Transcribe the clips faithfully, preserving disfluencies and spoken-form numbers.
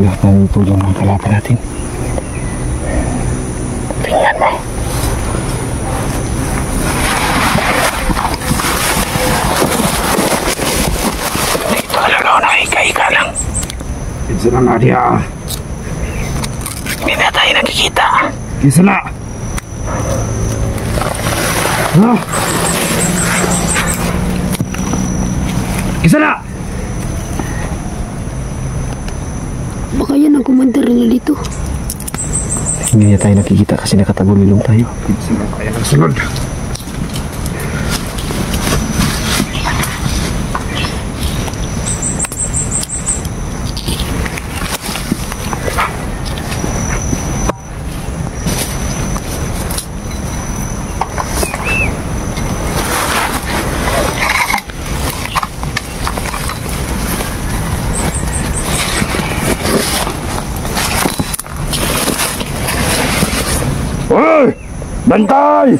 Wala tayong tulong ng kalaban natin. Tingnan mo. Ito lalo na ika-ika lang. Isa na nga diya. Hindi na tayo nakikita. Isa na. Ha? Isa na. Baka yan ang kumandar nila dito. Hindi na tayo nakikita kasi nakatagulilong tayo. Isa na kaya nagsunod. Hoy! Bantay!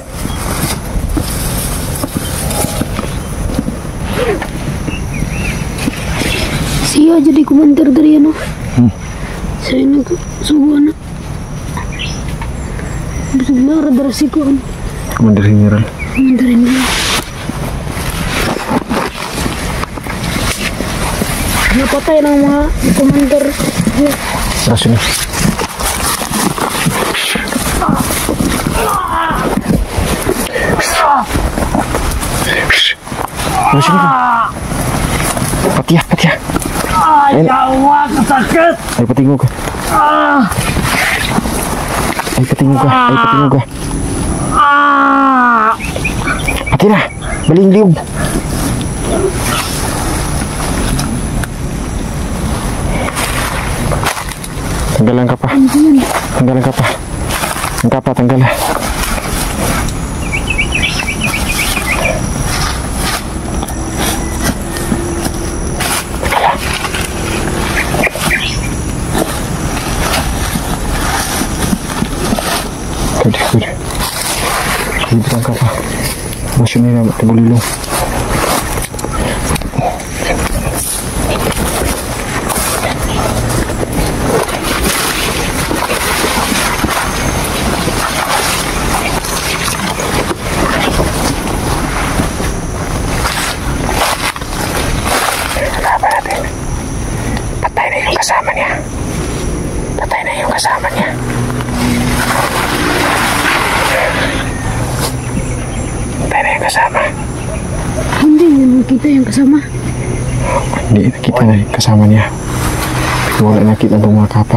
Siya jadi kumandar dari ano. Hmm. Saya nagsubo na. Busog na radar si ko. Commander General. Kumandar nila. Napatay ng mga kumandar. Rasyon na. Rasyon na. Pati ya, pati ya. Ayaw, kasakit! Ay, patingog ka. Ay, patingog ka. Ay, patingog ka. Pati na. Baling liog. Tanggalan ka pa. Tanggalan ka pa. Ang kapa, tanggalan. Pwede, pwede. Libutan ka pa. Masyon nila, tabulilong. Laban natin. Patay na yung kasama niya. Patay na yung kasama niya. Patay na yung kasama. Hindi niya nakita yung kasama. Hindi nakita na yung kasama niya. Pero wala nakita ng mga kapa.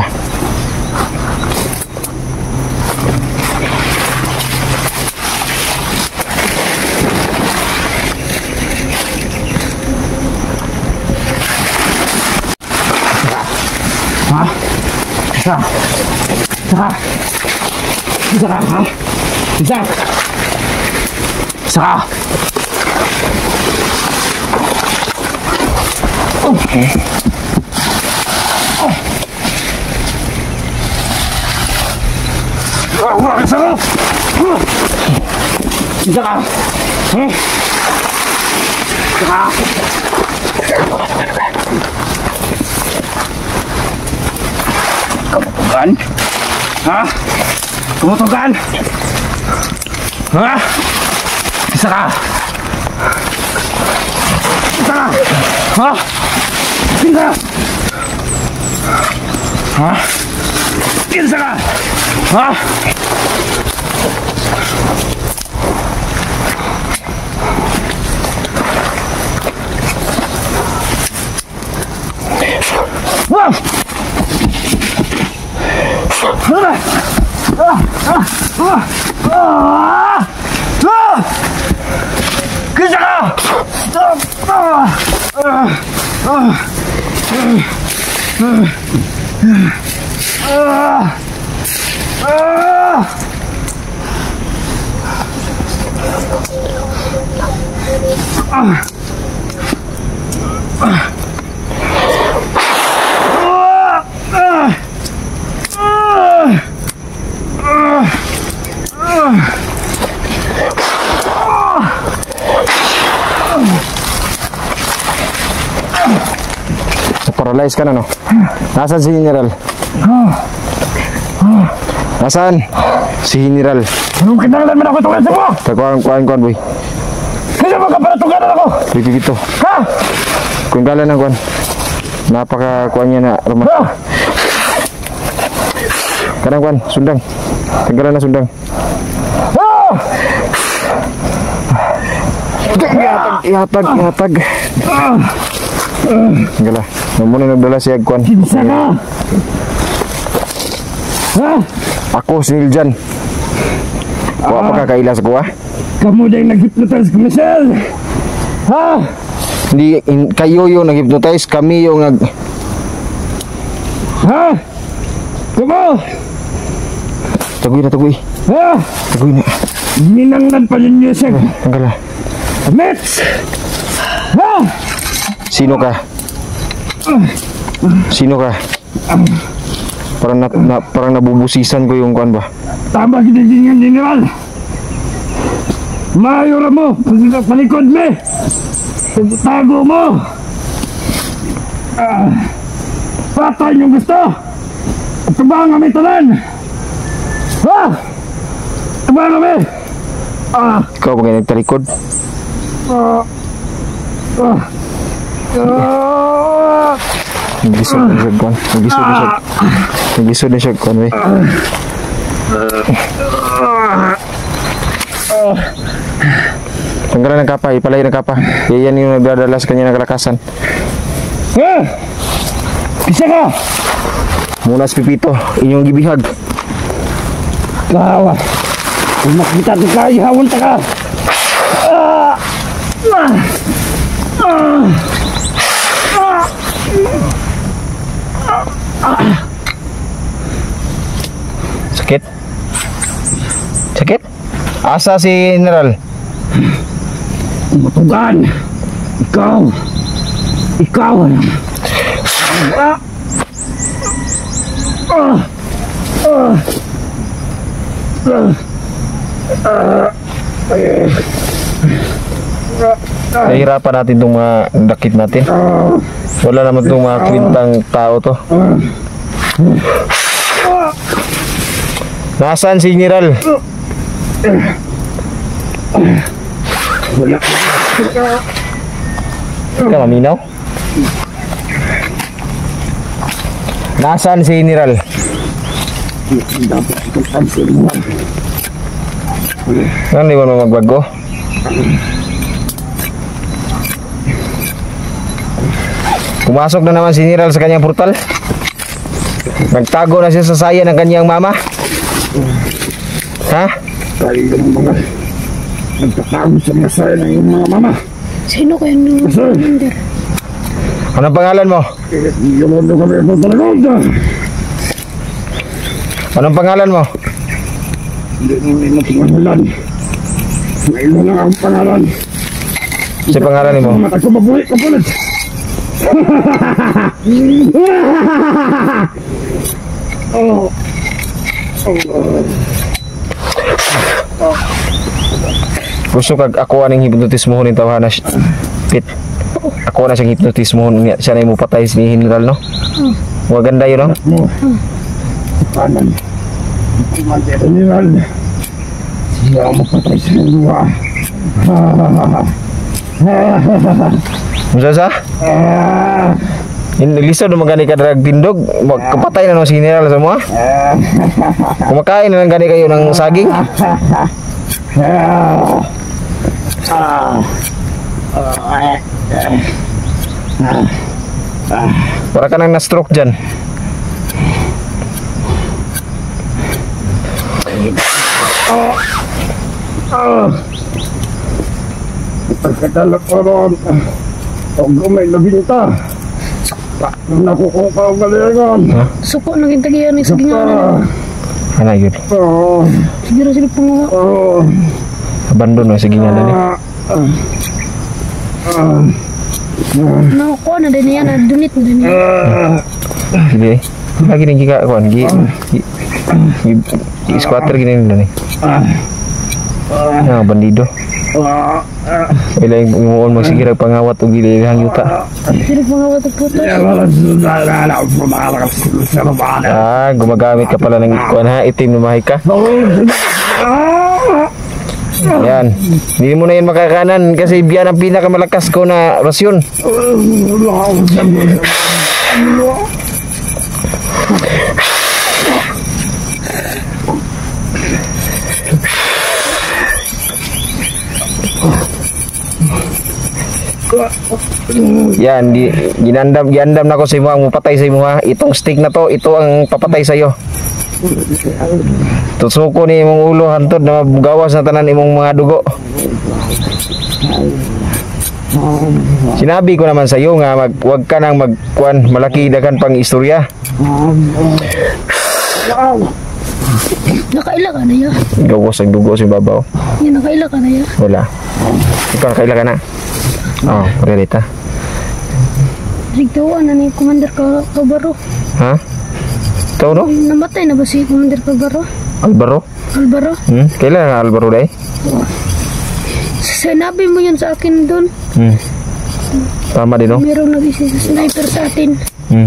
Ha? Isa! Isa! Isa ka, ha? Isa! Isa ka! Okay. Oh. Wala ka sa loob! Isa ka! Hmm? Isa ka! Kamutugan? Ha? Kamutugan? Ha? Isa ka! Isa ka! Ha? Isa! Ha? Isa ka! Ha? Wow! Ah! Ah! Ah! Ah! Ah! Bisa ka! Ah! Ah! Ah! Ah! Paralyzed ka na, no? Nasaan si General? Nasaan? Si General. Anong kinahanglan man ako tungan sa mo? Kuan, kuan, kuan, boy. Kaya mo ka para tunganan ako? Dito, dito. Ha? Kuan galan ng kuan. Napaka kuan niya na rumah. Ha? Kanang kuan, sundang. Tanggalan na sundang. Ha? Ihatag, ihatag, ihatag. Gala, muna nagdala siya kuan. Kinsa ka? Ha? Ako si Niljan. Wa pa ka kaila sa kuha? Kamu dahil nag-hypnotize ko, Michelle. Ha? Hindi in, kayo yung nag-hypnotize, kami yung nag... Ha? Kamu? Tagoy na, tagoy. Ha? Tagoy na. Minanglan pa yun niya siya. Tanggal na. Mitch! Ha? Sino ka? Sino ka? Parang na, na, parang nabubusisan ko yung kuan ba? Tama kinikingan, General. Mayora mo, palikod me. Tago mo. Ah, patay yung gusto. Ito ba ang amitalan? Ha? Ito ba ang ami? Ah, Ikaw ba kayo nagtalikod? ah, ah, ah, Nagisod na siya kuan. Nagisod na siya. Nagisod na siya kuan eh. Tanggalan ng kapa, ipalay ng kapa. Yan yung nagdadala sa kanya ng kalakasan. ha? Isa ka? Muna si Pipito, inyong gibihag. Kawa. Kung makita ito ka, ihawon ta ka. Ah! Ah! Ah! Ah! Sakit? Sakit? Asa si General? Matugan. Ikaw. Ikaw. Ah! Ah! Ah! Ah! Ah! Eh. Nahihirapan natin itong mga dakit natin. Wala naman itong mga kwintang tao to. Nasaan si General? Wala. Ka maminaw? Nasaan si General? Dapat ipapansin mo. Ano di ba naman magbago? Pumasok na naman si General sa kanyang portal. Nagtago na siya sa saya ng kanyang mama. Ha? Tayo ng mga nagtatago sa mga saya ng iyong mga mama. Sino kayo nung commander? Anong pangalan mo? Iyon na kami ito talaga. Anong pangalan mo? Hindi mo rin natingalan. Ngayon lang ang pangalan. Si pangalan mo? Mata ko mabuhi ka pulit. Oh. Gusto kag ako aning hipnotismo ni tawhana Pit. Ako na siyang hipnotismo niya siya na mo patay si General no. Maganda yun no. Mo. Kanan. Commander General. Siya mo patay sa luwa. Musa sa? Lisod na magani ka drag tindog, kapatay na no si General semua. Kumakain na lang gani kayo ng saging. Para ka nang na-stroke dyan. Pagkadala ko ron, huwag may nabinta. Nakukong ka ang galingan. Suko naging tagiyan ni sa ginganan. Ano yun? Oo. Siguro sila pangawa. Oo. Abandon no, sige nga na ni. Nakuha na din yan, na-donate na din yan. Sige. Lagi rin kika kuan gi. Gi squatter gini nila ni. Ah, bandido. Ila yung imuon magsigirag pangawat o gilihang yuta. Sino pangawat ang puto? Ah, gumagamit ka pala ng kuan ha, itim na mahika. Yan. Hindi mo na yun makakanan kasi biyan ang pinakamalakas ko na rasyon. Yan, di, ginandam, ginandam na ko sa imo ang mapatay sa imo ha. Itong stick na to, ito ang papatay sa iyo. Tusuko ni imong ulo hantod na magawas na tanan imong mga dugo. Sinabi ko naman sa iyo nga mag, wag ka nang magkuan malaki dagan pang istorya. Nakaila ka na ya. Gawas ang dugo sa babaw. Yan, nakaila ka na ya. Wala. Ikaw nakaila ka na. Oh, realita. Rigtawan na ni Commander Ka Kabaro. Ha? Ikaw no? Namatay na ba si Commander Kabaro? Alvaro? Albaro? Hmm? Kailan na Alvaro day? Sinabi mo yun sa akin doon. Hmm. Tama din no? Merong nag-isip sa sniper sa atin. Hmm.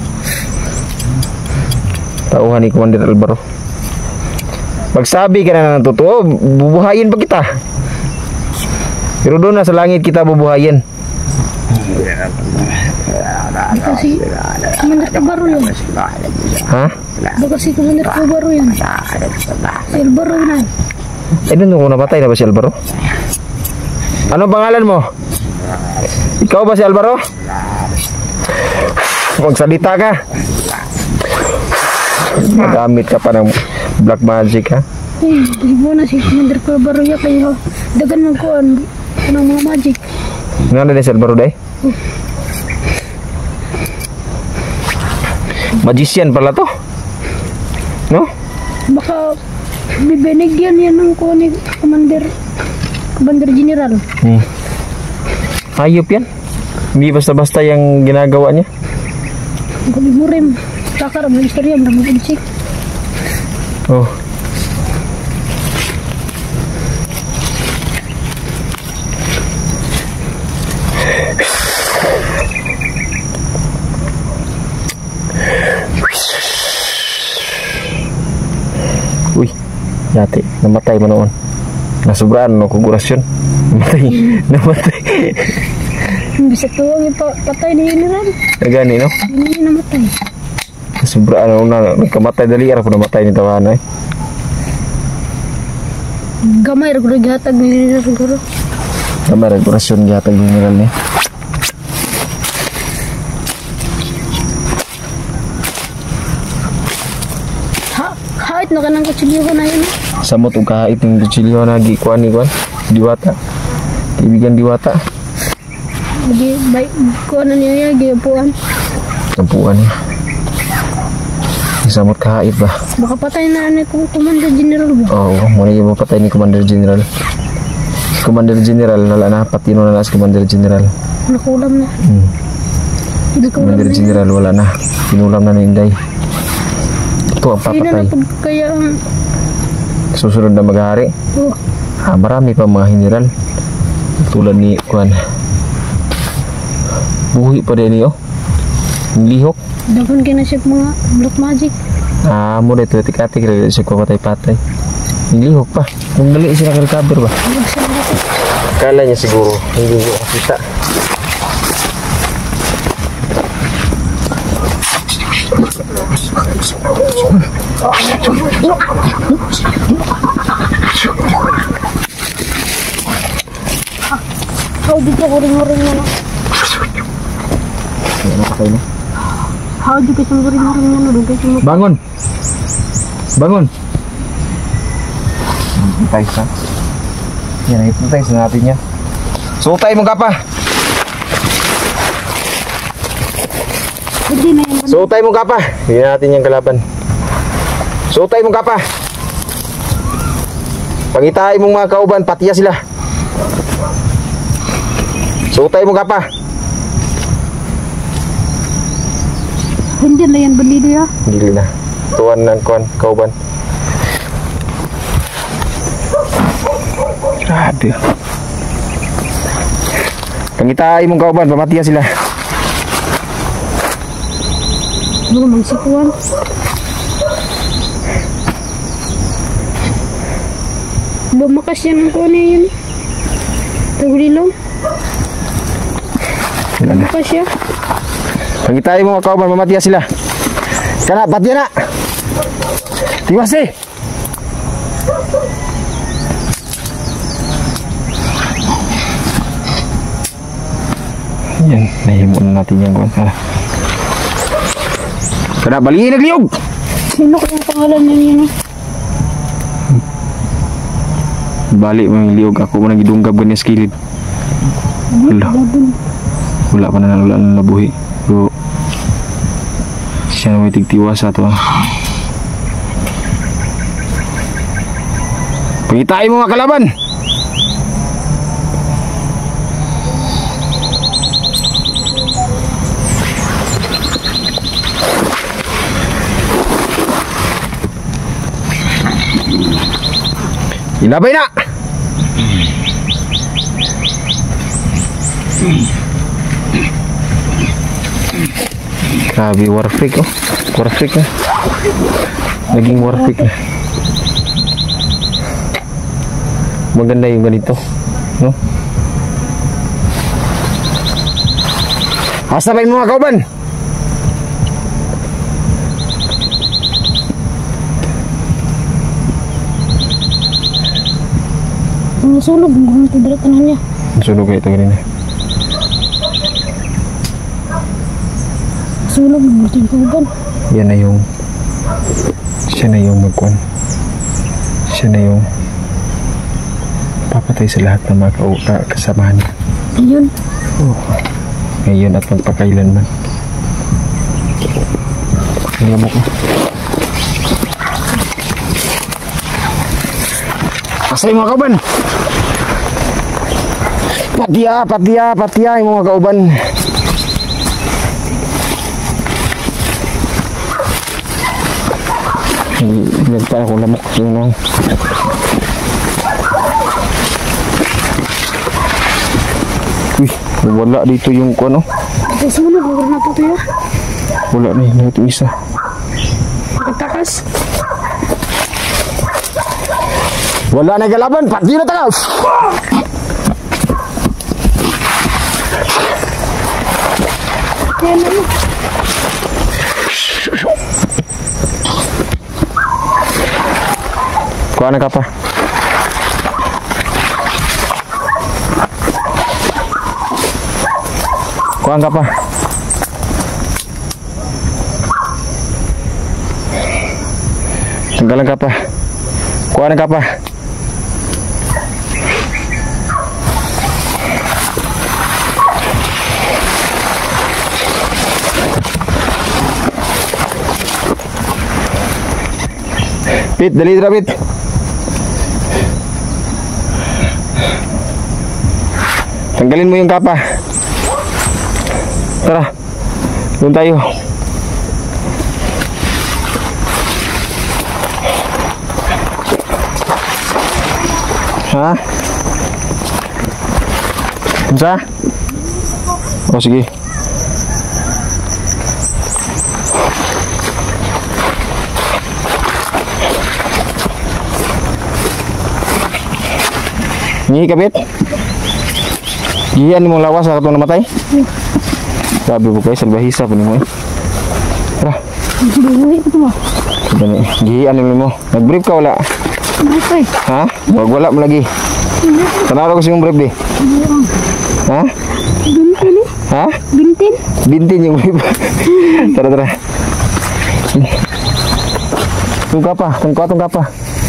Tauhan ni Commander Alvaro. Magsabi ka na ng totoo, bubuhayin pa kita. Pero doon na sa langit kita bubuhayin. Baka si Commander Kabaro yan. Ha? Baka si Commander Kabaro yan. Si Albaro na. Eh, doon ko napatay na ba si Alvaro? Ano pangalan mo? Ikaw ba si Alvaro? Magsalita ka. Magamit ka pa ng black magic ha? Eh, ibo na si Commander Kabaro yan kayo. Dagan mo ko ang anong mga magic. Nga na din si Alvaro day? Magician pala to. No? Baka bibinigyan yan ng ko ni Commander Commander General. Hmm. Hayop yan. Hindi basta-basta yung ginagawa niya. Kung mo rin kakar ang istorya ng mga insik. Oh. Uy, yate, namatay mo noon. Nasubraan no kugurasyon. Namatay, namatay. Bisa tuwang ipatay ni General. Gani no? Hindi namatay. Nasubraan no na nagkamatay dali ara po namatay ni tawanan eh. Gamay ra gud gihatag ni General siguro. Kamera kugurasyon gihatag ni General ni. Ha, kahit na kanang kutsilyo na yun. Samot og kahit ng kutsilyo na gikuan ni kuan. Diwata. Ibigan diwata. Lagi baik ko na niya gipuan. Tampuan niya. Samot kahit ba? Baka patay na ni ko Commander General ba. Oo, oh, muna yung patay ni Commander General. Si Commander General, wala na, patino na na si Commander General. Nakulam na. Hmm. Hindi ko Commander alam na General, wala na. Pinulam na ni Inday. Ito ang Sino na papatay. pag kaya ang Susunod na maghari. oh, Ah, marami pa mga general. Tulad ni Juan. Buhi pa din niyo. Lihok. dapat kena siya mga black magic. Ah, mo na ito. Tik-atik rin siya kumatay-patay. Lihok pa. Kung dali siya nakarecover ba? Kala niya siguro. Hindi niya makita. How dito ko ring-ring na no? Ano pa kayo na? How dito ko ring-ring na no? Doon kayo mo. Bangon! Bangon! Hintay sa. Yan, hintay sa natin niya. Sutay mo ka pa! Hindi na yan. Sutay mo ka pa! Hindi natin yung kalaban. Sutay mo ka pa! Pagitahay mong mga kauban, patiya sila. Sutay mo ka pa! Hindi na yan bandido ya. Hindi na. Tuwan ng kuwan, kauban. dito. Pangitay mong kauban, pamatiya sila. Mga magsikuan. Lumakas yan ang kuha niya yun. Tagulilong. Wala na. Lumakas siya. Pangitay mong kauban, pamatiya sila. Kana, patiya na. Tiwas eh. Yan, nahimo na natin yan. Kana, baliin nagliyog. Sino ko yung pangalan niya yun? Balik mo yung liog. Ako mo nang gidunggab ganyan sa kilid. Wala. Wala pa na wala na nabuhi. Pero siya na may tigtiwas ato. Pangitay mo mga kalaban. Ilabay na. Grabe, war freak oh. War freak na. Naging war freak na. Maganda yung ganito, no? Asa ba yung mga kauban? Nasunog, ang tidrat na niya. Nasunog kayo ito ganyan. Nasunog, ang tidrat. Yan na yung siya na yung magkuhan. Siya na yung papatay sa lahat ng mga ka kasamahan niya. Ayun. Oh. Ngayon at magpakailanman. Ngayon mo ko. Asay mga kauban. Patiya, patiya, patiya yung mga kauban. Nagpa ako lamok yun. Uy, wala dito yung ano. Ito sunog, wala na po tayo. Wala na yun, ito isa. Pagtakas. Wala na galaban, pati na takas. Yan na mo. Kuha na ka pa. Kuha ka pa. Tanggalan ka pa. Kuha na ka pa. Pit, dali dira Pit. Tanggalin mo yung kapa. Tara. Doon tayo. Ha? Sa? Oh sige. Ngi kapit. Giyan mo lawas sa katong namatay. Sabi mo kayo salbahisa po nimo. Tara. Buhay ito mo. Gani. Giyan mo. Nag-brief ka wala? Buhay. Ha? Wag wala mo lagi. Tanaro ko si mong brief di. Ha? Bintin eh. Ha? Bintin. Bintin yung brief. Tara tara. Tungka pa, tungka tungka pa.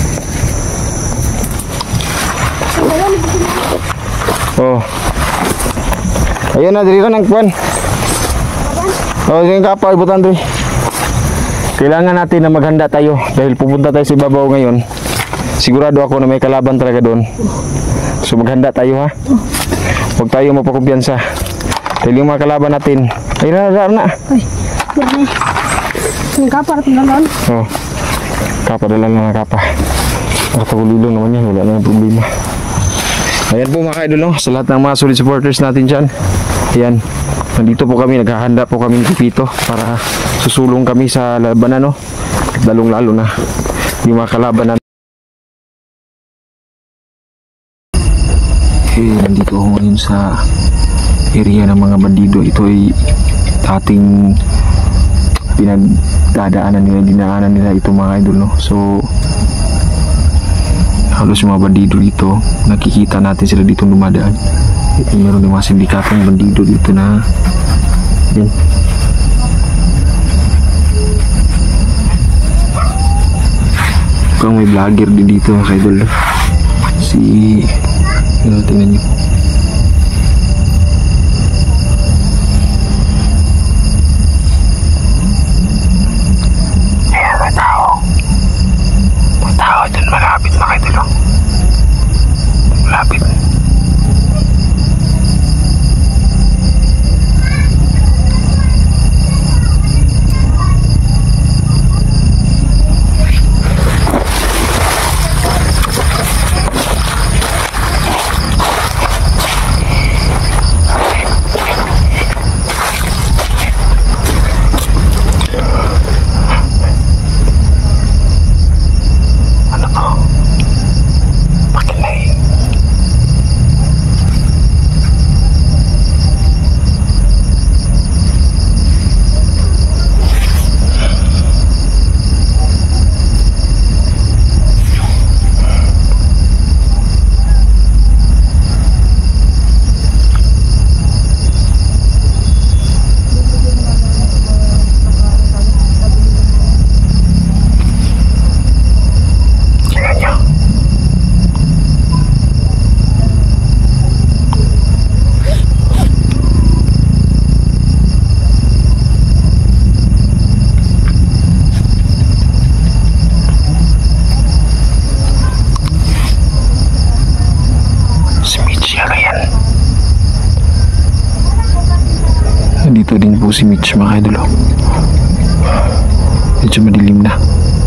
Oh. Ayun na, dito ng kwan. Oh, yung kapal, ibutan doy. Kailangan natin na maghanda tayo dahil pupunta tayo sa ibabaw ngayon. Sigurado ako na may kalaban talaga doon. So maghanda tayo ha. Huwag tayo mapakumpiyansa. Dahil yung mga kalaban natin, ay na, na. Ay, yan eh. Yung kapar, tinggalan. Oh, kapa, dalan na kapa. Nakatagulilong naman yan, wala na yung problema. Ayan po mga ka-idol, no? Sa lahat ng mga solid supporters natin dyan. Ayan. Nandito po kami, naghahanda po kami ng pipito para susulong kami sa labanan, no? Lalong lalo na yung mga kalaban natin. Okay, nandito ako ngayon sa area ng mga bandido. Ito ay dating pinagdadaanan nila, dinaanan nila ito mga idol, no? So halos yung mga bandido dito, nakikita natin sila dito dumadaan. Ito meron yung mga sindikatong bandido dito na yan. Kung may vlogger din dito mga idol, si ano, tingnan nyo. Ayan, may tao. May tao dyan, malapit mga idol. Malapit. Dito din po si Mitch mga idol. Medyo madilim na.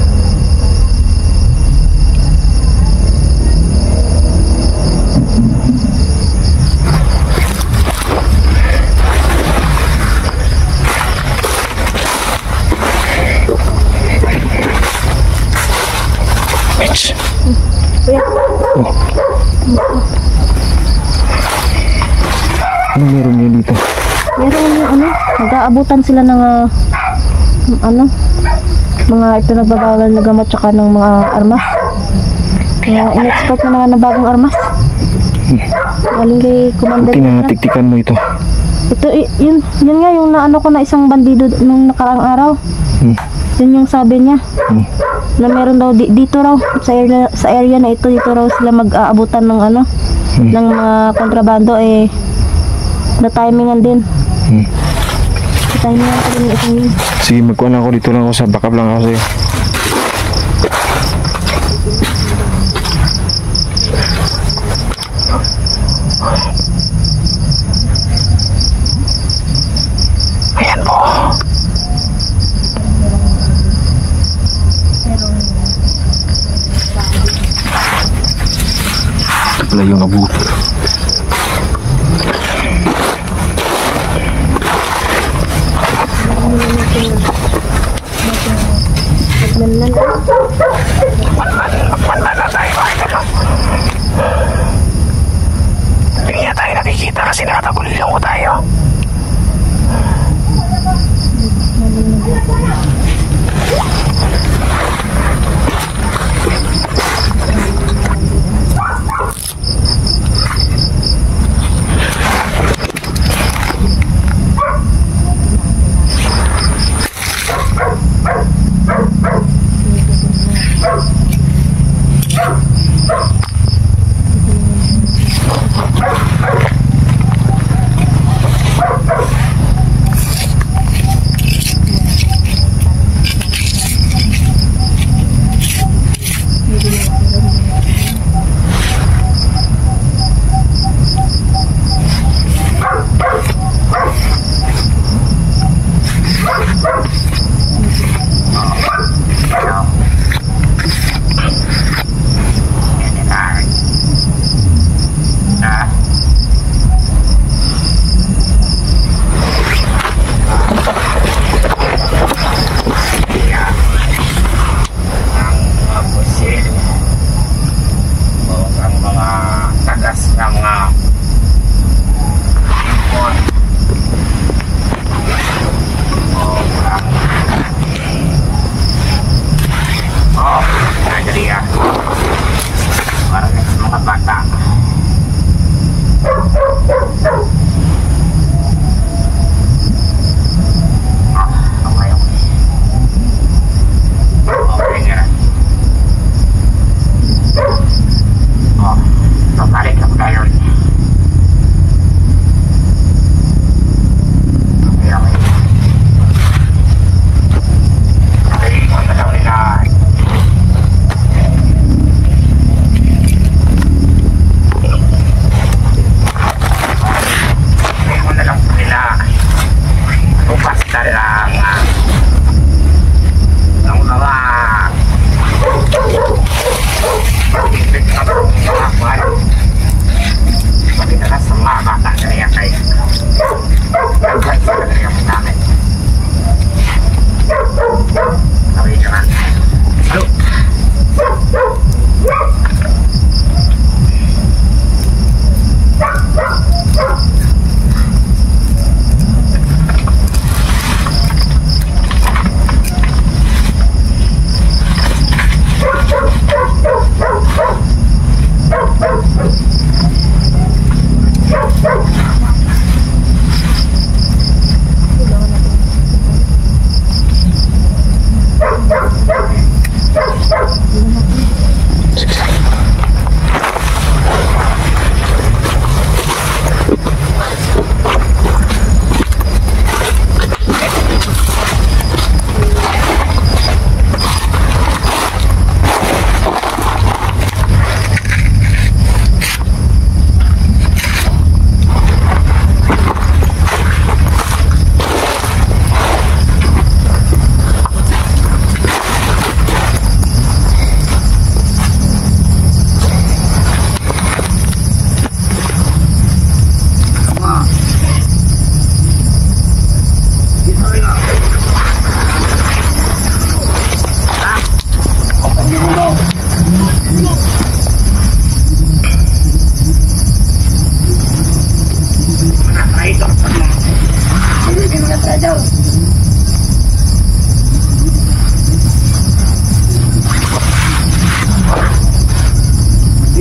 Mitch. Oh. Ano meron niyo dito? Meron yung ano, nag-aabutan sila ng uh, ano, mga ito nagbabawal na gamot tsaka ng mga armas. Kaya in-expect na mga na bagong armas. Galing kay Commander. Tinatiktikan mo ito. Ito, y- yun, yun nga yung naano ko na isang bandido nung nakaraang araw. Hmm. Yun yung sabi niya. Hmm. Na meron daw di- dito raw, sa area, sa area na ito, dito raw sila mag-aabutan ng ano, Hmm. ng mga kontrabando eh, na timingan din. Hmm. Na timingan ko din isang yun. Sige, magkuhan ako dito lang ako sa backup lang ako sa'yo. Ayan po. Ito pala yung abuti. Magmanman. Magmanda na tayo mga idol. Hindi niya tayo nakikita kasi nakatagulilong ko tayo.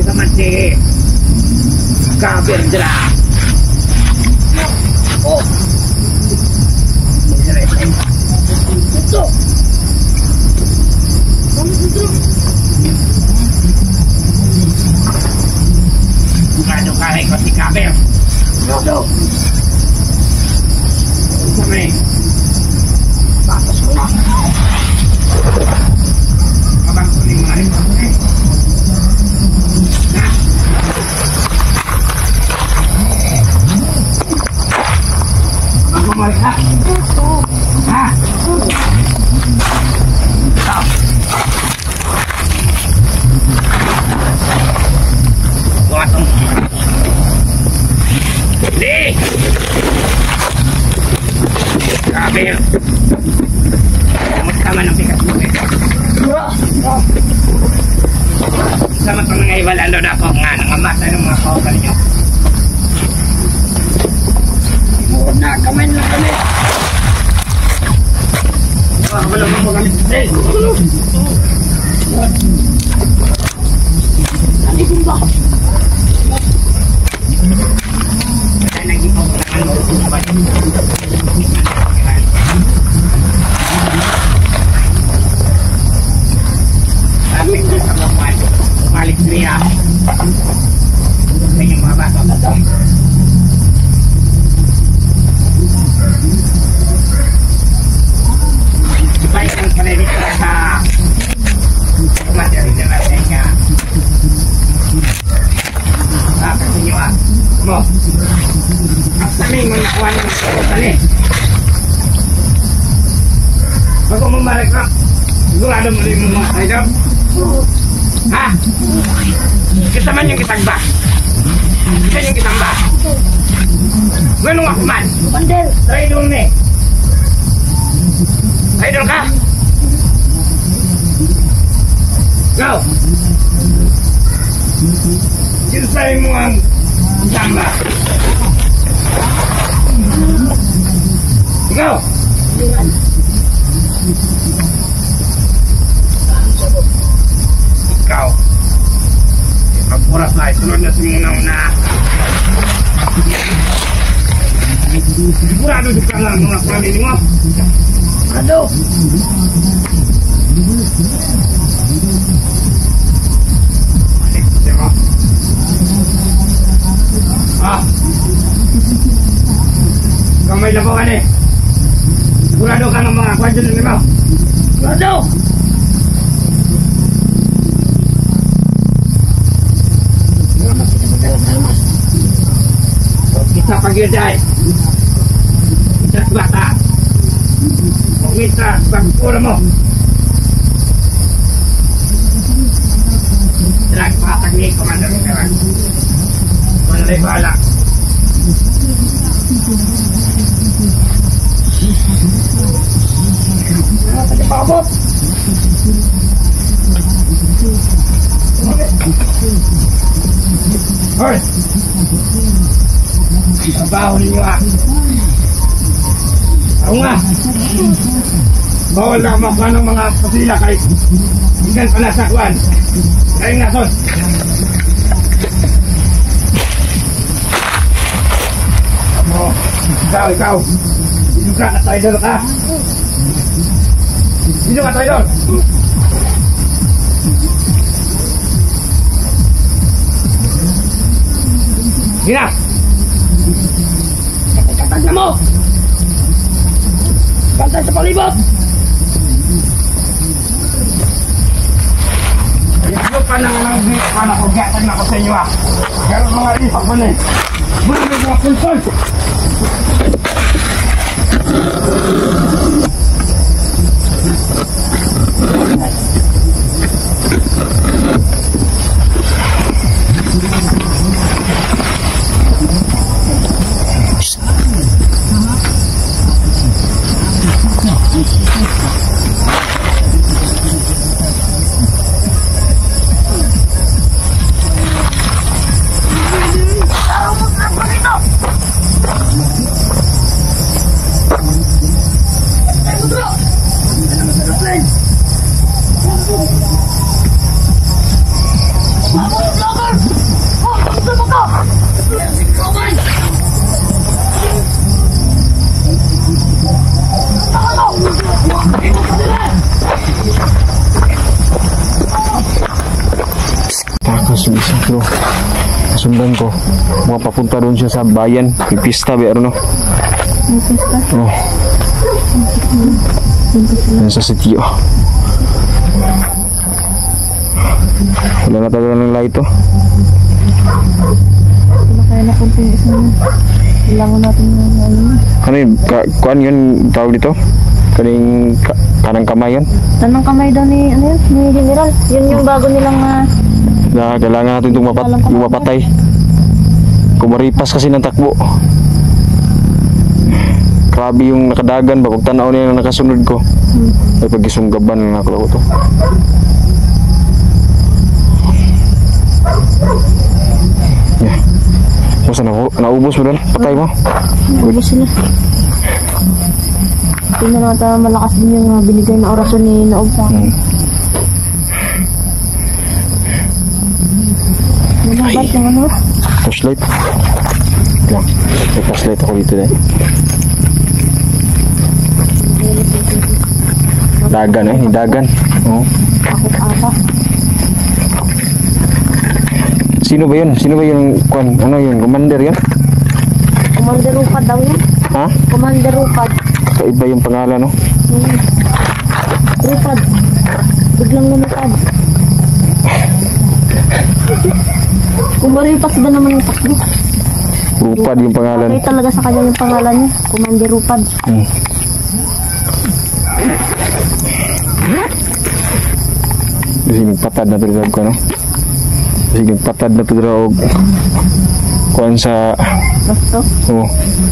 Kita man si Kabir dira. Oh. Ito. Sigurado kaya ko si Kabir. Sigurado. Kami. Batas ko na. Abang ko ning mga rin. Abang ko mali ha. Ha. Buatong. Di. Kabir. Kamu ng bigas mo ito. Sama pa mga iwalalo na ako nga nangamata ng mga kawakan nyo. Imuod na kamay lang kami. Wala mo kami. Hey! Alisin ba? Kaya nag-ipaw ko na ano. Sabi ko sa mga balik niya. Sa yung mga bata na ito. Sabay ang kalilit na sa materi na natin niya. Sabi ko nyo ah. Mo. At sabi mo nakuha ng tali. Bago mo balik ka. Sigurado mo rin mo mga tayo. Ha? Kita man yung kitagba. Kita yung kitagba. Ganun ako man. Bandel. Tayo doon eh. Tayo doon ka. Go. Sinasay mo ang kitagba. Go. Ikaw. Pagpuras na, isunod na simunang na. Sigurado di ka lang mga pamilya mo. Sigurado. Ah. Kamay labawan eh. Sigurado ka ng mga kwadyo na mo. Sigurado. Kita pagyaday. Kita bata. Kita pagpura mo. Drag patag ni Commander Seran. Malay bala. Pabot. Hoy. Trabaho ninyo ah. Ako nga. Bawal na makakuha ng mga pasila kahit hinggan pala sa kuwan. Kaya nga son. Oh, ikaw, ikaw. Dito ka na tayo doon ka. Dito ka tayo doon. Gina! Katag na mo! Bantay sa palibot! Ito pa na nga nang bit pa na ko gatan na ko sa inyo ah! Pero mga ipak pa na eh! Mga mga pulpul! Vamos, vamos! Tapos yung isa ko, kasundan ko. Mga papunta doon siya sa bayan. May pista, pero no? May pista. Oh. Yan sa sitio. Wala na tagal ng light to. Wala kaya na punta yung isang ilangan natin ng ano. Ano yun? Ka kuan yun tawag dito? Kaning ka kanang kamay yan? Tanang kamay daw ni, ano yun, ni General. Yun yung bago nilang uh, Na kailangan natin itong mapat yung mapatay. Kumaripas kasi ng takbo. Grabe yung nakadagan ba? Kung tanaw niya yung nakasunod ko. hmm. Ay pag-isunggaban na ako to. Yeah. Basta na, naubos mo doon? Patay mo? Naubos sila. Tingnan natin, malakas din yung uh, binigay na orasyon ni Naog sa akin. Hmm. Malabat yung ano. Flashlight. Yeah. May flashlight ako dito dahil. Dagan eh, dagan. Oh. Ako ata. Sino ba yun? Sino ba yung kwan? Ano yun? Commander yan? Commander Rupad daw yun. Ha? Commander Rupad. Kaiba yung pangalan, no? Hmm. Rupad. Biglang lumipad. Kumaripas ba naman yung takbo? Rupad yung pangalan. Patay talaga sa kanya yung pangalan niya. Commander Rupad. Hmm. Kasi nagpatad na tulad ko, no? Kasi nagpatad na tulad kuan sa Basto. oh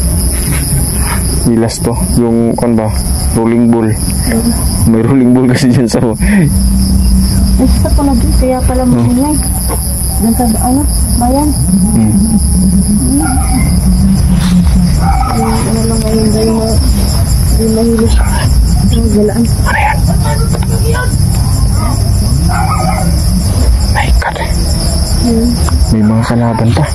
bilas to yung kuan ba rolling ball. May rolling ball kasi dyan sa Ay, sa pala din. Kaya pala maingay. Diyan sa ano, bayan. hmm. Yung ano lang ngayon dahil na hindi mahilig. Ang galaan. My God, Hmm. may mga kalaban pa.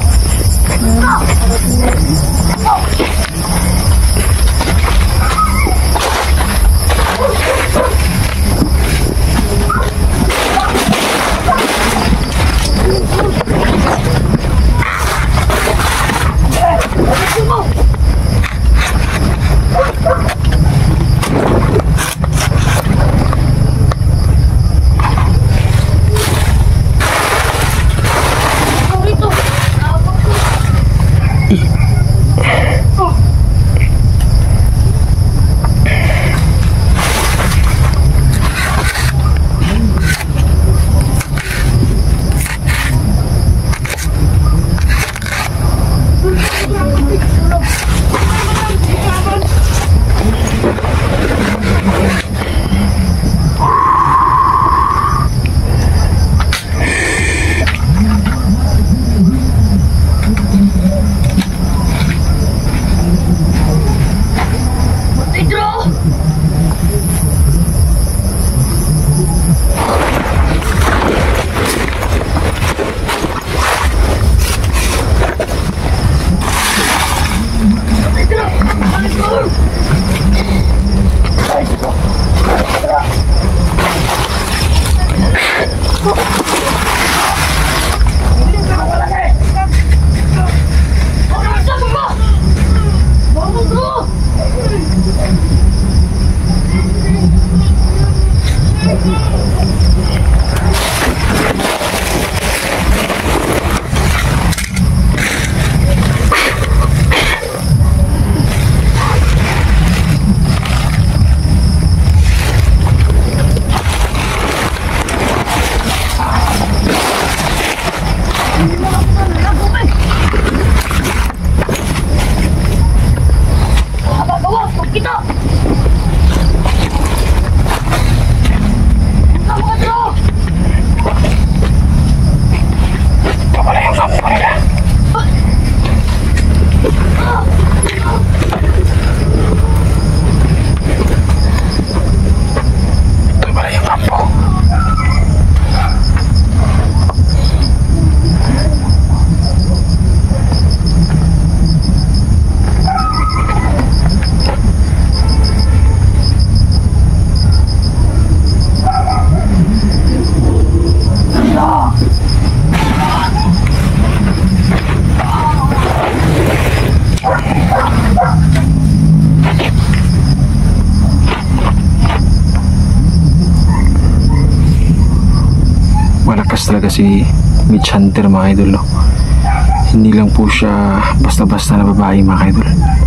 talaga si Mitch Hunter mga idol, no? Hindi lang po siya basta-basta na babae mga idol.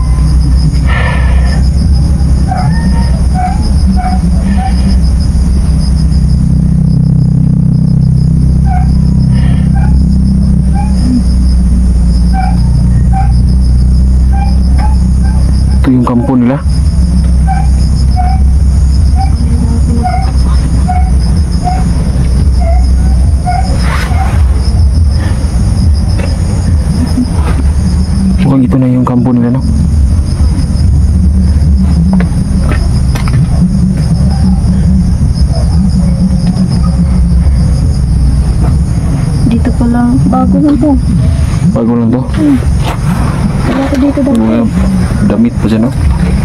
Ito yung kampo nila. Mukhang ito na yung kampo nila, no? Dito pa lang. Bago lang po. Bago lang to. Hmm. Wala ko dito daw. Mga damit pa dyan, no?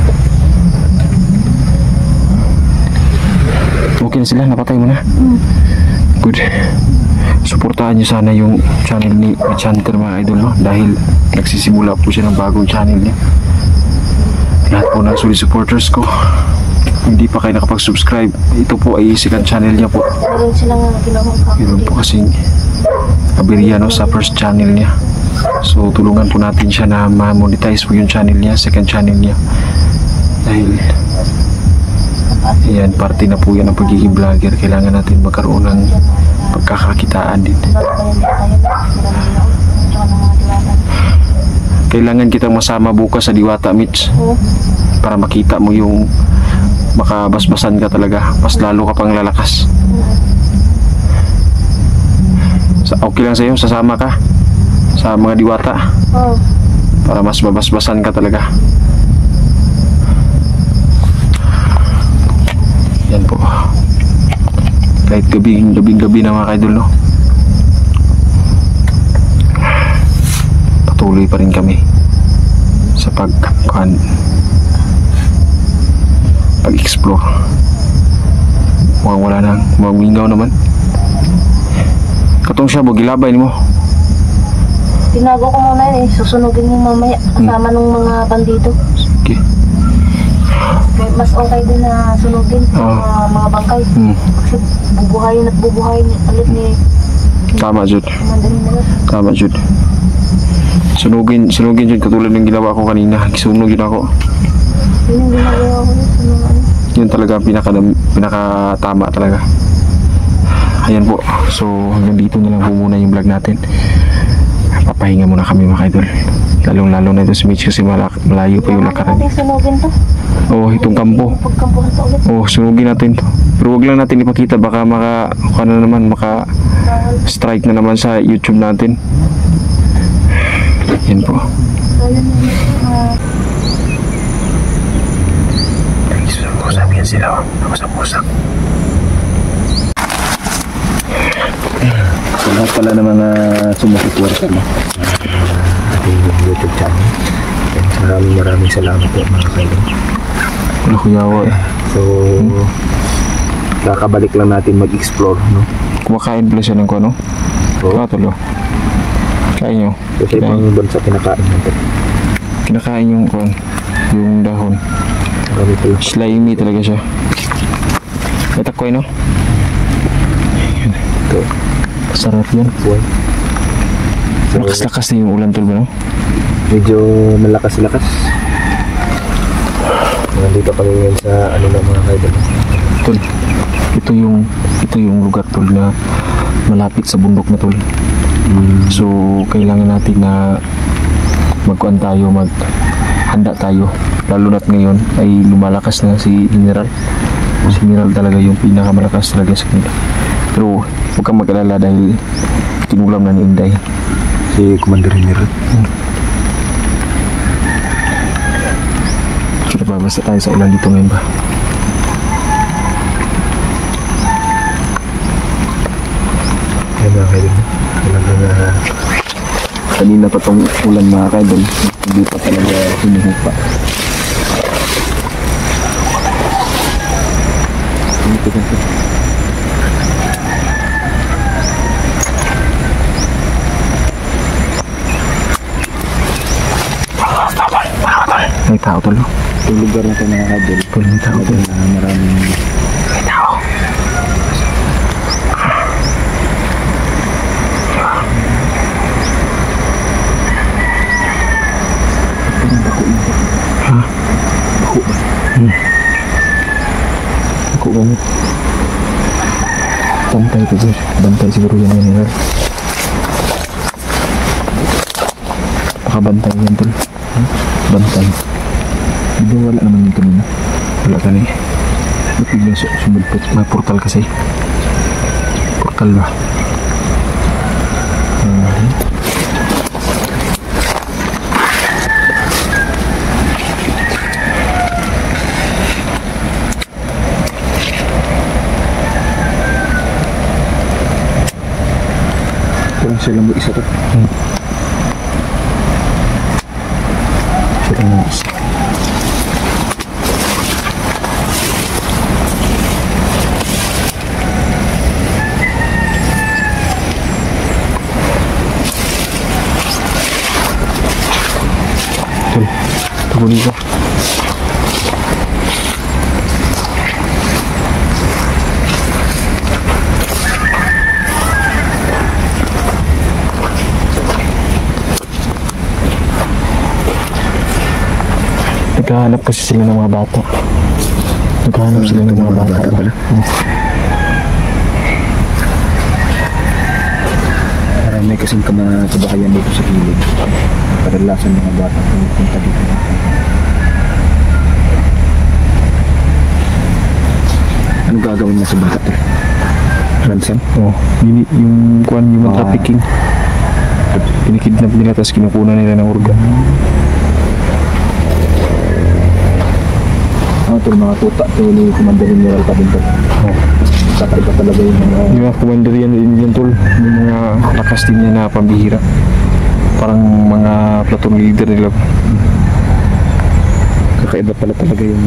Okay na sila, napatay mo na. Hmm. Good. Suportahan nyo sana yung channel ni Mitch Hunter mga idol, no? Dahil nagsisimula po siya ng bagong channel niya. Lahat po ng solid supporters ko, hindi pa kayo nakapag-subscribe, ito po ay second channel niya po. Meron silang ginawang kapo Meron dito. po kasing aberya, no, sa first channel niya. So tulungan po natin siya na ma-monetize po yung channel niya, second channel niya. Dahil ayan, parte na po yan ng pagiging vlogger. Kailangan natin magkaroon ng pagkakakitaan din. Kailangan kitang masama bukas sa Diwata, Mitch, Oo. para makita mo yung makabasbasan ka talaga. Mas lalo ka pang lalakas. Sa- Okay lang sa'yo, sasama ka sa mga Diwata Oo. para mas babasbasan ka talaga. Yan po. Kahit gabing, gabing gabi na mga kaidol, no? Patuloy pa rin kami sa pag kan, pag-explore. Mukhang wala nang mamingaw naman. Katong siya, gilabay mo. Tinago ko muna yun eh. Susunugin mo mamaya. Kasama ng mga bandito. Okay. Mas okay din na sunugin sa Oo. mga, mga bangkay. Hmm. Kasi bubuhayin at bubuhayin ulit ni Tama, Jud. Commander nila. Tama, Jud. Sunugin, sunugin Jud, katulad ng ginawa ko kanina. Sunugin ako. Yun yung ginagawa ko yun. Sa mga ano. Yun talaga ang pinaka, pinakatama talaga. Ayan po. So hanggang dito na lang po muna yung vlog natin. Papahinga muna kami mga idol. Lalong lalo na ito si Mitch kasi malak, malayo pa yung lakaran. Kailangan natin sunugin to. Oh, itong kampo. Pagkampuhan to ulit. Oh, sunugin natin to. Pero wag lang natin ipakita, baka maka, ano na naman, maka Bawal. strike na naman sa YouTube natin. Yan po. Ayun yun. Ah, Usap yan sila. Usap-usap. Sa lahat pala ng mga sumusuporta mo ating YouTube channel. And maraming maraming salamat po mga kaibigan. Wala ko yawa eh. So, kakabalik lang natin mag-explore, no? Kumakain pala siya ng kuno. Oo. Oh. Tulo. Kain nyo. Kasi ibang bansa kinakain natin. Kinakain yung kuno. Yung dahon. Marami pala. Slimy talaga siya. Ito ko no? Ito, Sarap yan. buwan. So, Lakas-lakas na yung ulan tol ba no? medyo malakas-lakas. Nandito kami ngayon sa ano na mga kaibigan. Tol. Ito yung ito yung lugar tol na malapit sa bundok na tol. So kailangan natin na magkuan tayo, maghanda tayo. Lalo na't ngayon ay lumalakas na si General. Si General talaga yung pinakamalakas talaga sa kanila. Pero huwag kang mag-alala dahil tinulam na ni Inday. Si Commander General. Kita ba basta tayo sa ulan dito ngayon ba? Ayan mga kaibigan. Talaga na Kanina pa tong ulan mga kaidol. Hindi pa talaga hinihipa. Dito dito. May tao tol. yung lugar na ito mga kaibigan. Tol, may tao tol. Na maraming May tao. gamit. Bantay ko sir. Bantay siguro yan yan sir. Pakabantay yan tol. Bantay. Di ba wala naman yung kanina? Wala ka na eh. Ba't biglang su- sumulpot? May portal kasi. Portal ba? Hmm. Parang siya lang mag-isa to. Hmm. Siya lang mag-isa. Tol, tugunin ko. Naghahanap kasi sila ng mga bata. Naghahanap sila ng mga bata pala. Oh. Marami kasing kamatabahayan dito sa gilid. Kadalasan mga bata pupunta dito. Anong gagawin na sa bata? Ransom? Oo. Oh, yun, yung kuhan, human Ah. trafficking. Pinikidnap nila tapos kinukunan nila ng organ. Ano ito, mga tuta ito ni Commander General Kabinto. Oh. Kakaiba talaga yung mga... Yung mga commander yan, yan tol. Yung mga lakas din niya na pambihira. Parang mga platoon leader nila. Kakaiba pala talaga yung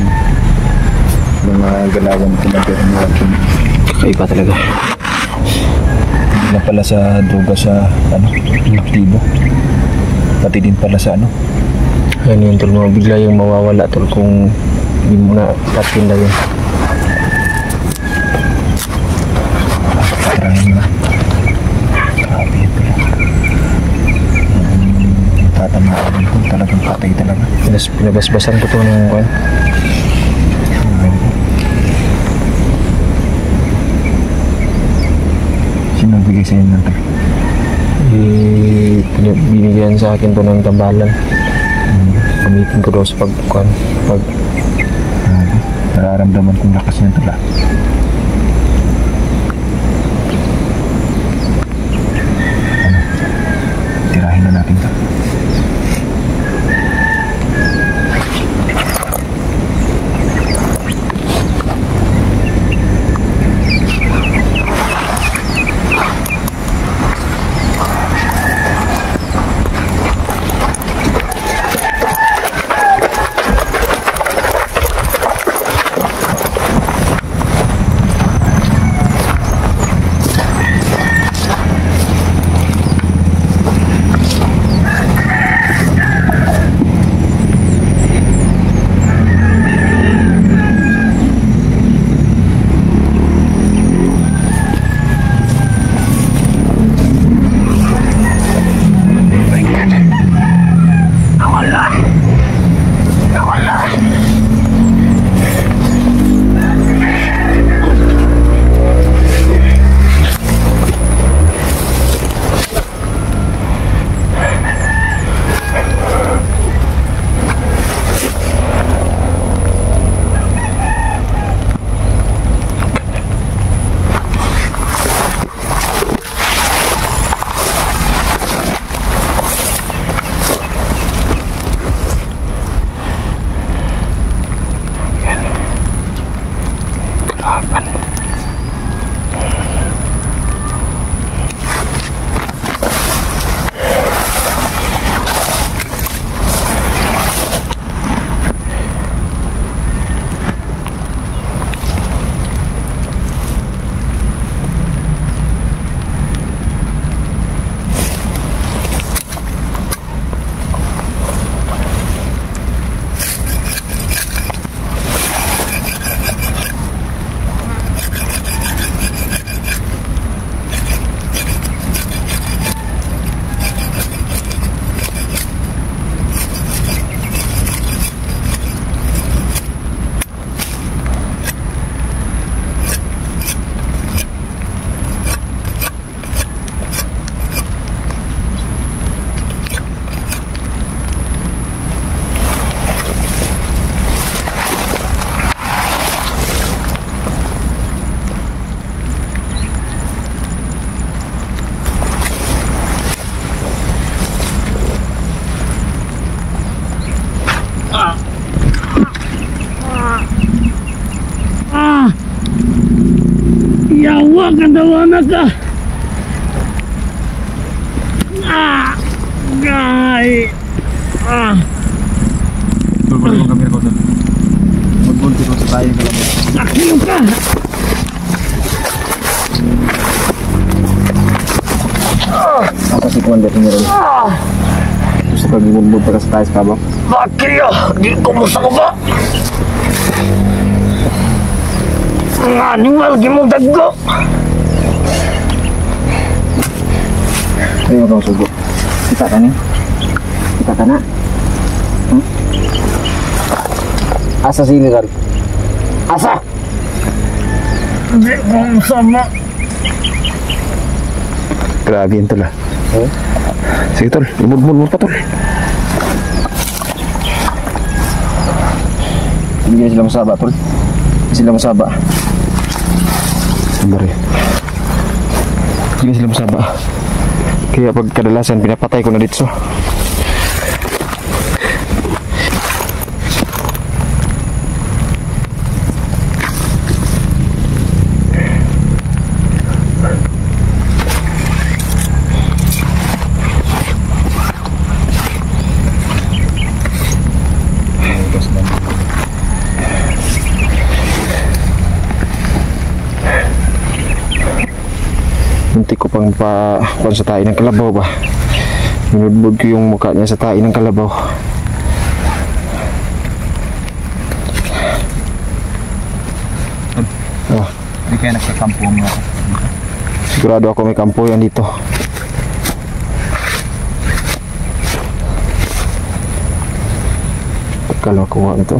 mga galawan Commander General. Kakaiba talaga. Hindi na pala sa droga sa ano, aktibo. Pati din pala sa ano. Yan yun tol, mga bigla yung mawawala tol kung hindi mo na patin na yun. Patrahin na. Grabe yun pala. Um, tatamaan ko talagang patay talaga. Pinas, pinabasbasan ko to ng kan. Sino bigay sa inyo natin? Eh, binigyan sa akin to ng tambalan. Hmm. Gamitin ko daw sa pagbukan. Pag hmm. Nararamdaman kong lakas niya tala. Ano? Tirahin na natin ito. ka. Ah! Ay! Ah! Tulbol mo kami ko doon. Magbunti ko sa tayo ka lang. Akyo ka! Ako si Kuan dito niya rin. Gusto ka gimulbog pa ka sa tayo sa kabaw? Bakilyo! Di ko mo sa kuba! Ang animal, di mo daggo! Ayaw kang sugo. Kita ka ni? Kita ka na? Hmm? Asa si Inigal? Asa? Di ko masama. Grabe yun tol ah. Eh? Sige tol, imudmud mo pa tol. Hindi na sila masaba, tol. Hindi sila masaba. Sabar eh. Hindi sila masaba. Kaya pag kadalasan pinapatay ko na dito. Munti ko pang pa kung sa tayo ng kalabaw ba. Minudbud ko yung mukha niya sa tayo ng kalabaw. Oh, Hindi kaya nagkakampo mo ako. sigurado ako may kampo yan dito. Kalau kuha nito.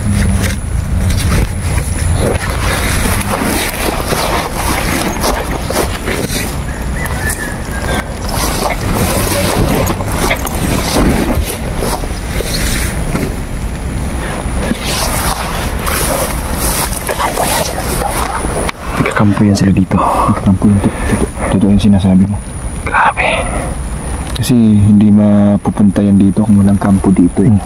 Kampo yan sila dito. Nagkakampo yun. Totoo yung sinasabi mo. Grabe. Kasi hindi mapupunta yan dito kung walang kampo dito eh.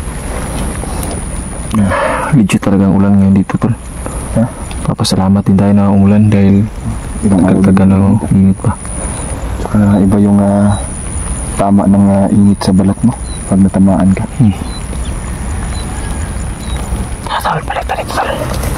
Ah, legit talaga ang ulan ngayon dito tol. Ha? Papasalamat din tayo na umulan dahil Ibang araw nagkagano din dito. init pa. Saka iba yung ah, tama ng ah, init sa balat mo pag natamaan ka. Hmm. Tol, balik balik tol.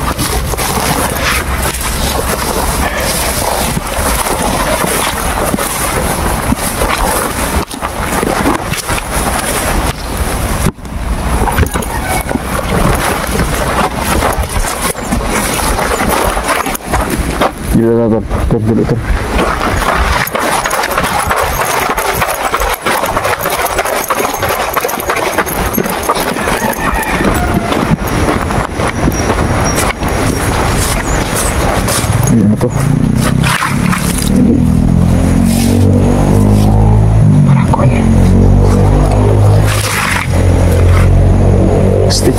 Gila tol, tol dulu tol. Ini apa tuh? Parakon. Stick.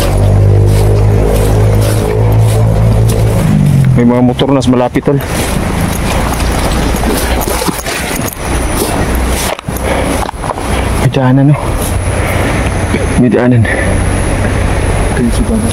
May mga motor na malapit tol. May daanan no. May daanan. Kaya si Baba.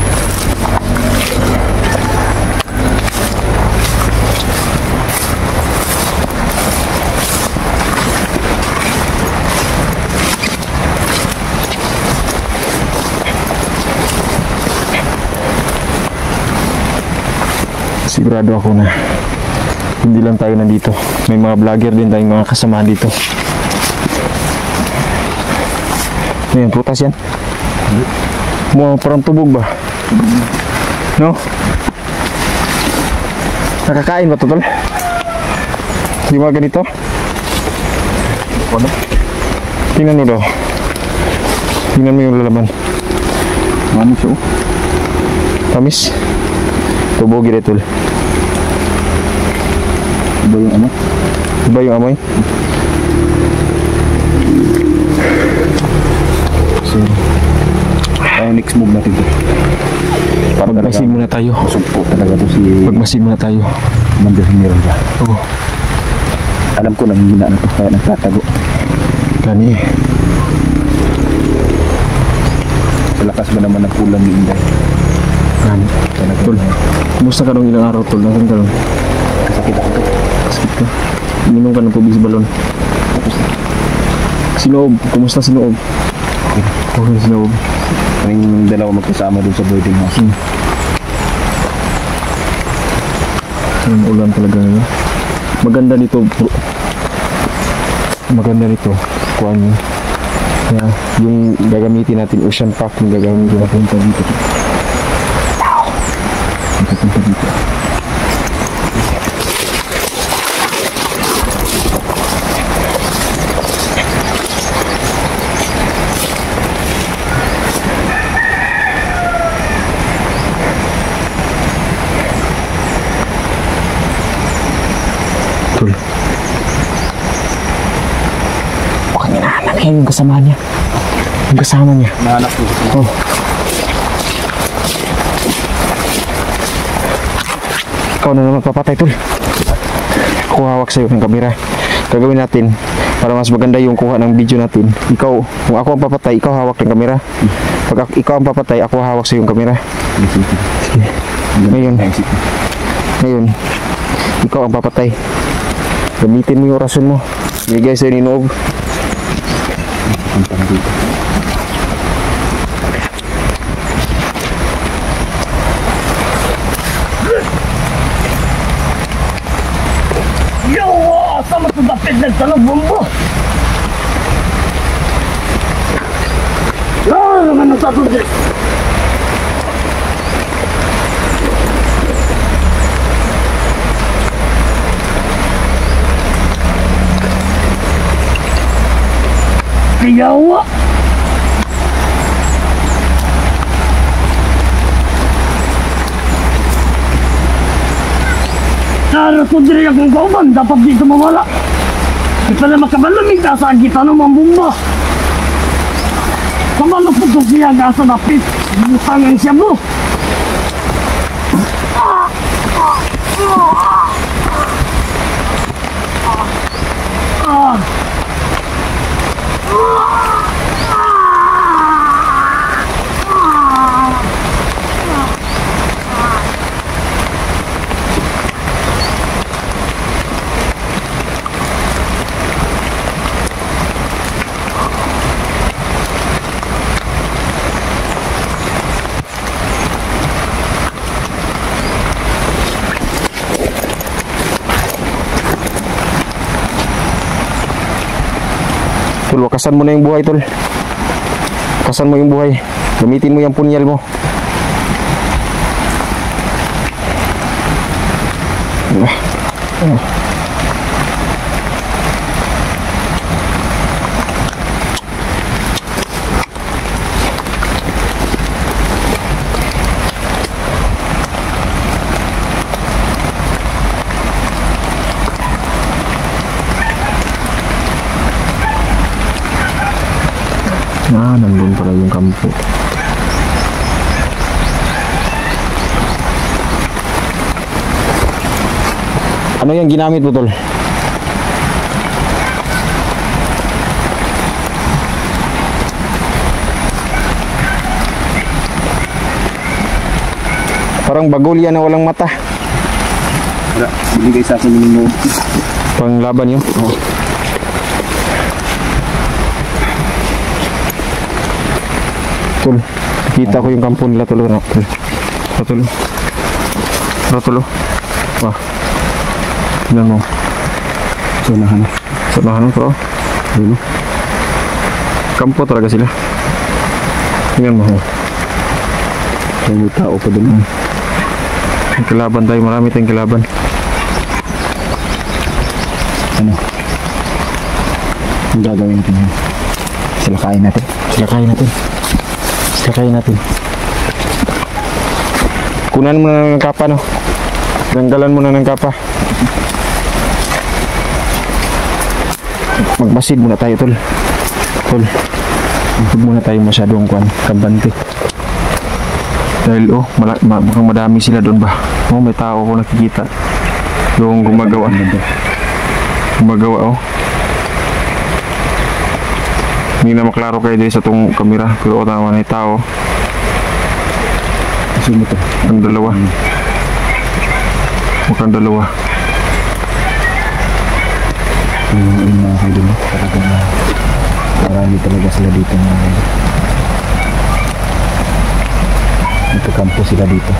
Sigurado ako na hindi lang tayo nandito. May mga vlogger din tayong mga kasamahan dito. Ayan, putas yan. Mga parang tubog ba? No? Nakakain ba ito tol? Di ba ganito? Ano? Tingnan mo daw. Tingnan mo yung lalaman. Ano siya? Tamis. Tubog gila tol. Iba yung ano? Iba yung amoy? So, ang next move natin ito. Para Magmasid muna tayo. sumpo talaga to si Magmasid muna tayo. Commander General ba? Oo. Alam ko lang hina na to kaya nagtatago. Gani eh. Sa lakas ba naman ang kulang ni Inday? Gani. Talaga. Tol. Kumusta ka nung ilang araw tol? Nasaan ka nung? Kasi Sakit ako. Sakit ka. Minum ka ng tubig sa balon. Sinoob, kumusta sinoob? Okay. Okay, sinoob. Kaming dalawa magkasama doon sa boarding house. Hmm. Ang ulan talaga ngayon. Maganda dito bro. Maganda dito. Kuha niyo. Kaya yung gagamitin natin, ocean pack yung gagamitin natin dito. Punta dito. Tol. Baka ninahanap niya yung kasama niya. Yung kasama niya. Nahanap ko. Oh. Ikaw na naman papatay, Tol. Ako hawak sa'yo ng kamera. Gagawin natin para mas maganda yung kuha ng video natin. Ikaw, kung ako ang papatay, ikaw hawak ng kamera. Pag ako, ikaw ang papatay, ako hawak sa'yo yung kamera. Sige. Ngayon, ngayon, ikaw ang papatay. Gamitin mo yung orasyon mo. Bigay sa'yo ni Noob. Yawa! Sama sa dapit ng talubong mo! Yawa naman ang tatulog! Yawa! Narato diri akong kauban, dapat dito mawala. Di pala makabalumig na sa agita ng mga bumba. Kamalapot ko siya gasa napit. Butangan siya mo. Ah! Tol, wakasan mo na yung buhay, Tol. Wakasan mo yung buhay. Gamitin mo yung punyal mo. Ah, nandun pala yung kampo. Ano yung ginamit mo, Tol? Parang bagulya na walang mata. Wala, binigay sa akin yung Noob. Pang laban yun? Oo. Tol, kita ko yung kampo nila, Tol. Tol, Tol. Tol, Tol. Wah. Tingnan mo. So, nahanap. Sa nahanap, Tol. Ayun. Kampo talaga sila. Tingnan mo. So, may tao pa doon. May kalaban tayo. Marami tayong kalaban. Ano? Ang gagawin natin yun? Silakayin natin. Silakayin natin. Silakayin natin. Kunan mo na ng kapa, no? Tanggalan mo na ng kapa. Magbasid muna tayo, Tol. Tol. Huwag muna tayo masyadong kuhan. Kabante. Dahil, oh, mala ma mukhang madami sila doon ba? Oh, may tao ko nakikita. Yung gumagawa. Gumagawa, oh. Hindi na maklaro kayo din sa itong kamera. Pero, oh, tama na yung tao. Kasi mo ito. Ang dalawa. Mukhang dalawa. Yung yung mga kayo doon, talaga na marami talaga sila dito na nagkakampo sila dito.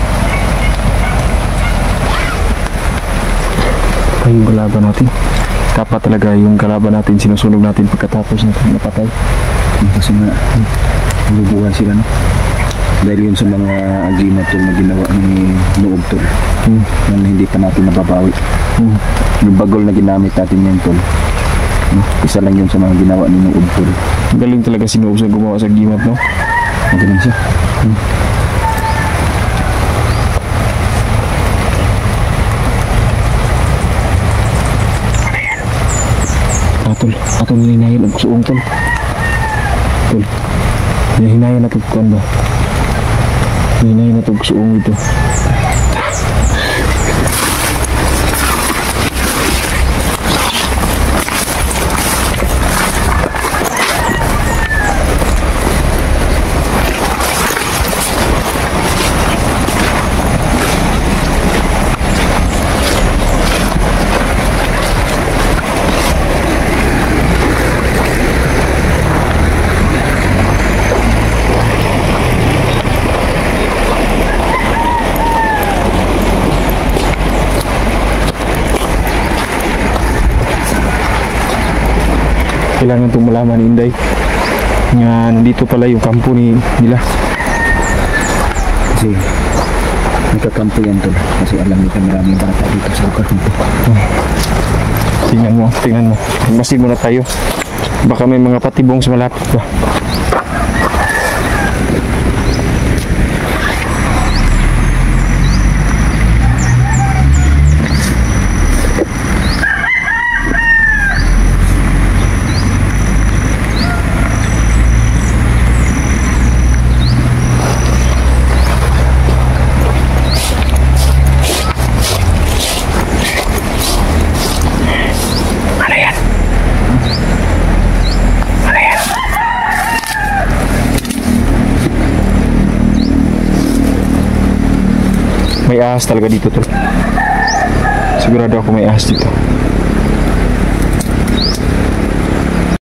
Ay, yung kalaban natin. Dapat talaga yung kalaban natin sinusunog natin pagkatapos natin napatay. Yung kasi nga, nabubuhay sila, no? Dahil yun sa mga agreement tol na ginawa ni Noob tol. Hmm. Na hindi pa natin nababawi. Hmm. Yung bagol na ginamit natin yan tol. No? Isa lang yun sa mga ginawa ni Noob tol. Galing talaga si Noob sa gumawa sa gimat, no? Magaling siya. Hmm. Ah, tol. Atong hinahinayan ang suong, tol. Tol. Hinahinayan na ito kuan ba? Hinahinayan na ito suong ito. Kailangan itong malaman ni Inday nga nandito pala yung kampo ni nila. Kasi nagkakampo yan tol. Kasi alam nito maraming bata dito sa lugar dito. Tingnan mo, tingnan mo. Magmasid muna tayo. Baka may mga patibong sa malapit pa. May ahas talaga dito, tol. Sigurado ako may ahas dito.